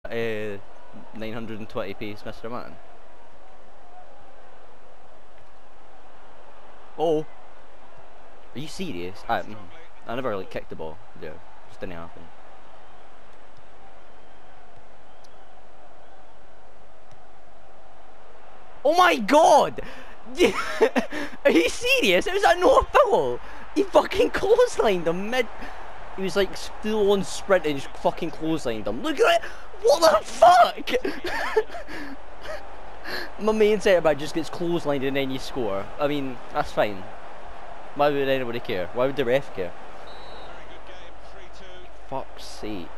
920 piece, Mr. Man. Oh, are you serious? I never like kicked the ball. Yeah, just didn't happen. Oh my god! Are you serious? It was that not a foul? He fucking clotheslined him mid. He was like still on sprint and just fucking clotheslined him. Look at it! What the fuck? My main centre back just gets clotheslined and then you score. I mean, that's fine. Why would anybody care? Why would the ref care? Fuck's sake.